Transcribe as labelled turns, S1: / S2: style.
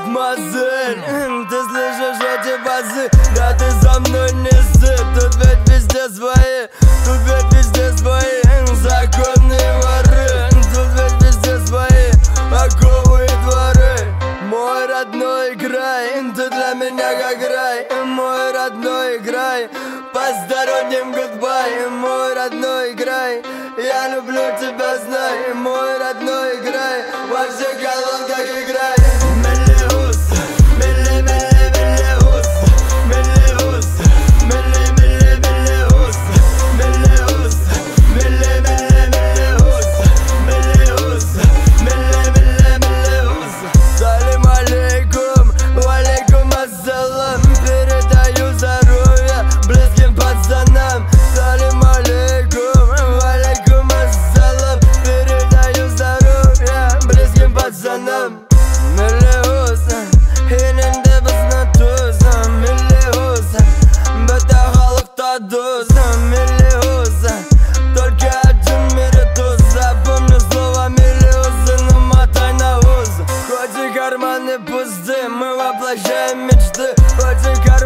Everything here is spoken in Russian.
S1: мадемуазель, ты слышишь эти базы? Да ты за мной не сыт. Тут ведь везде свои, тут ведь везде свои законные воры. Тут ведь везде свои оковы и дворы. Мой родной край, ты для меня как рай. Мой родной край, посторонним гудбай. Мой родной край, я люблю тебя, знай. Мой родной край, во всех колонках играй. Мелеус, меле, меле, мелеус, мелеус, меле, меле, мелеус, мелеус, меле, меле, мелеус, мелеус, меле, меле, мелеус. Салим алейкум, валейкум ассалам. Передаю здоровье близким пацанам. Салим алейкум, валейкум ассалам. Передаю здоровье близким пацанам. Мелеус, енінде бізді туз. Мелеус, біті халықта дос. Мелеус, только один в мире туз. Запомни слово мелеус и намотай на уз. Хоть и карманы пусты, мы воплощаем мечты. Хоть и